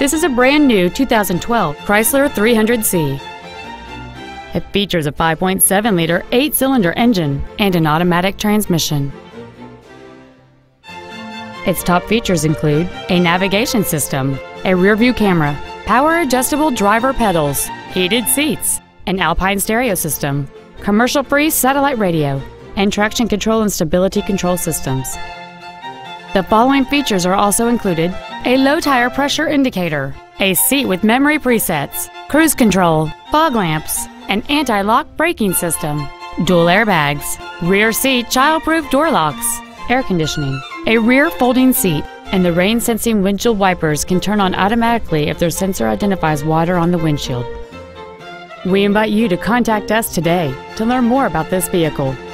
This is a brand new 2012 Chrysler 300C. It features a 5.7-liter 8-cylinder engine and an automatic transmission. Its top features include a navigation system, a rear-view camera, power-adjustable driver pedals, heated seats, an Alpine stereo system, commercial-free satellite radio, and traction control and stability control systems. The following features are also included: a low tire pressure indicator, a seat with memory presets, cruise control, fog lamps, an anti-lock braking system, dual airbags, rear seat child-proof door locks, air conditioning, a rear folding seat, and the rain-sensing windshield wipers can turn on automatically if their sensor identifies water on the windshield. We invite you to contact us today to learn more about this vehicle.